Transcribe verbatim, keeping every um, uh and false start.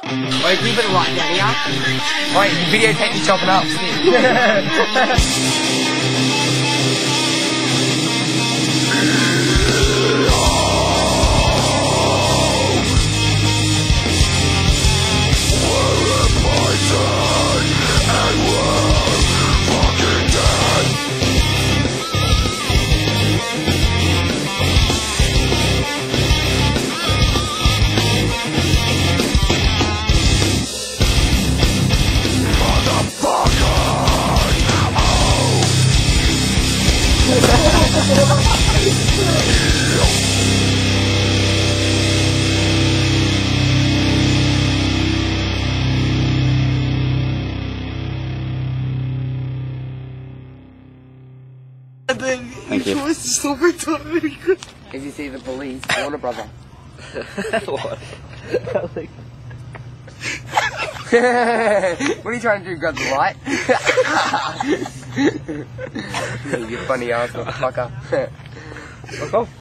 Wait, can you put the light down here? Wait, videotape me chopping up. And then Thank he you. tries to stop it. If you see the police, Warner brother. What? What are you trying to do? Grab the light? You funny ass motherfucker. Fuck off.